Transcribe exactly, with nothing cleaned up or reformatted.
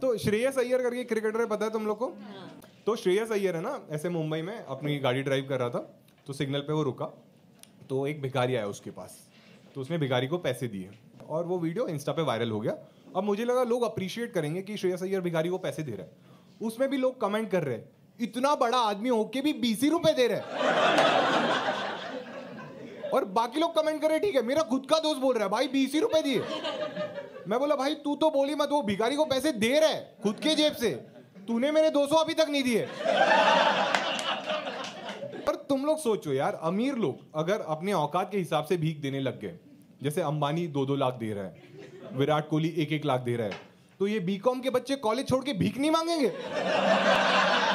तो श्रेयस अय्यर करके क्रिकेटर है, पता है तुम लोग को? तो श्रेयस अय्यर है ना, ऐसे मुंबई में अपनी गाड़ी ड्राइव कर रहा था, तो सिग्नल पे वो रुका, तो एक भिखारी आया उसके पास, तो उसने भिखारी को पैसे दिए और वो वीडियो इंस्टा पे वायरल हो गया। अब मुझे लगा लोग अप्रिशिएट करेंगे कि श्रेयस अय्यर भिखारी को पैसे दे रहा है। उसमें भी लोग कमेंट कर रहे हैं, इतना बड़ा आदमी होके भी बीस ही रुपए दे रहे हैं। और बाकी लोग कमेंट कर रहे हैं, ठीक है मेरा खुद का दोस्त बोल रहा है भाई बीस ही रुपए दिए। मैं बोला भाई तू तो बोली मत, वो भिखारी को पैसे दे रहा है खुद के जेब से, तूने मेरे दो सौ अभी तक नहीं दिए। पर तुम लोग सोचो यार, अमीर लोग अगर अपने औकात के हिसाब से भीख देने लग गए, जैसे अंबानी दो दो लाख दे रहा है, विराट कोहली एक एक लाख दे रहा है, तो ये बीकॉम के बच्चे कॉलेज छोड़ के भीख नहीं मांगेंगे?